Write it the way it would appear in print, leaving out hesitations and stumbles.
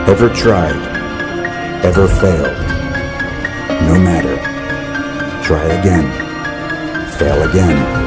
Ever tried? Ever failed? No matter. Try again. Fail again.